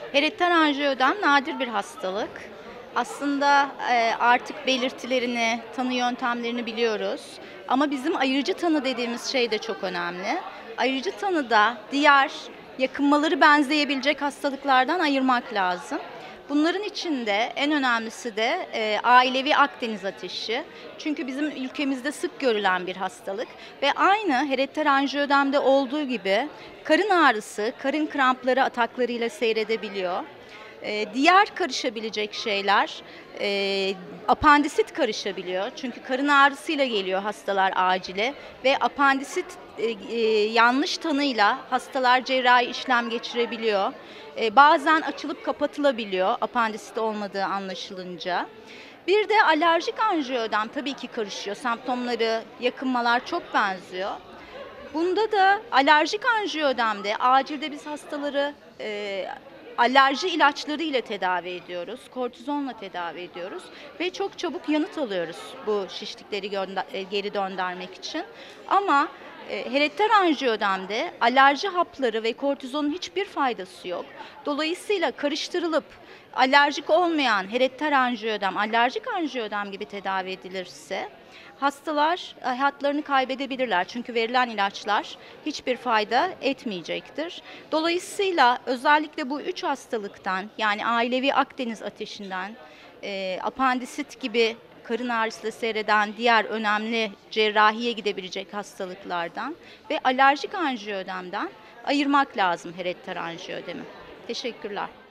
Herediter anjiödem nadir bir hastalık. Aslında, artık belirtilerini, tanı yöntemlerini biliyoruz ama bizim ayırıcı tanı dediğimiz şey de çok önemli. Ayırıcı tanıda diğer yakınmaları benzeyebilecek hastalıklardan ayırmak lazım. Bunların içinde en önemlisi de, ailevi Akdeniz ateşi. Çünkü bizim ülkemizde sık görülen bir hastalık ve aynı herediter anjiödemde olduğu gibi karın ağrısı, karın krampları ataklarıyla seyredebiliyor. Diğer karışabilecek şeyler, apandisit karışabiliyor. Çünkü karın ağrısıyla geliyor hastalar acile ve apandisit, yanlış tanıyla hastalar cerrahi işlem geçirebiliyor. Bazen açılıp kapatılabiliyor apandisit olmadığı anlaşılınca. Bir de alerjik anjiödem tabii ki karışıyor. Semptomları, yakınmalar çok benziyor. Bunda da alerjik anjiödemde acilde biz hastaları alerji ilaçları ile tedavi ediyoruz. Kortizonla tedavi ediyoruz ve çok çabuk yanıt alıyoruz bu şişlikleri geri döndürmek için. Ama herediter anjiödemde alerji hapları ve kortizonun hiçbir faydası yok. Dolayısıyla karıştırılıp alerjik olmayan herediter anjiödem, alerjik anjiödem gibi tedavi edilirse hastalar hayatlarını kaybedebilirler. Çünkü verilen ilaçlar hiçbir fayda etmeyecektir. Dolayısıyla özellikle bu üç hastalıktan yani ailevi Akdeniz ateşinden, apandisit gibi karın ağrısıyla seyreden diğer önemli cerrahiye gidebilecek hastalıklardan ve alerjik anjiödemden ayırmak lazım herediter anjiödemi. Teşekkürler.